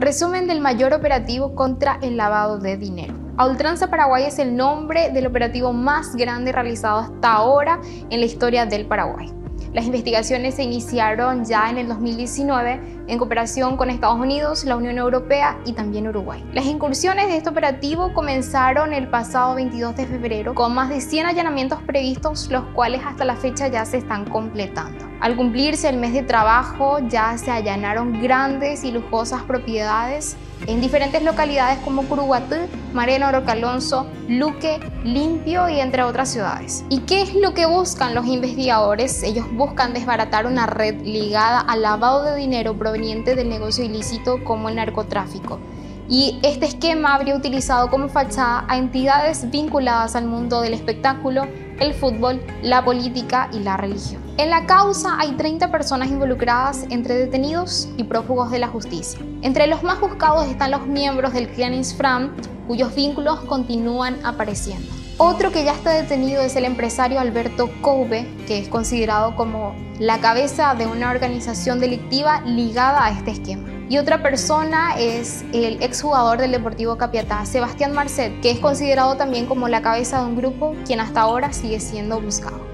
Resumen del mayor operativo contra el lavado de dinero. A Ultranza Paraguay es el nombre del operativo más grande realizado hasta ahora en la historia del Paraguay. Las investigaciones se iniciaron ya en el 2019 en cooperación con Estados Unidos, la Unión Europea y también Uruguay. Las incursiones de este operativo comenzaron el pasado 22 de febrero con más de 100 allanamientos previstos, los cuales hasta la fecha ya se están completando. Al cumplirse el mes de trabajo ya se allanaron grandes y lujosas propiedades en diferentes localidades como Curuguatú, Mariano Roca-Alonso, Luque, Limpio y entre otras ciudades. ¿Y qué es lo que buscan los investigadores? Ellos buscan desbaratar una red ligada al lavado de dinero proveniente del negocio ilícito como el narcotráfico. Y este esquema habría utilizado como fachada a entidades vinculadas al mundo del espectáculo, el fútbol, la política y la religión. En la causa hay 30 personas involucradas entre detenidos y prófugos de la justicia. Entre los más buscados están los miembros del clan Isfram, cuyos vínculos continúan apareciendo. Otro que ya está detenido es el empresario Alberto Couve, que es considerado como la cabeza de una organización delictiva ligada a este esquema. Y otra persona es el exjugador del Deportivo Capiatá, Sebastián Marcet, que es considerado también como la cabeza de un grupo, quien hasta ahora sigue siendo buscado.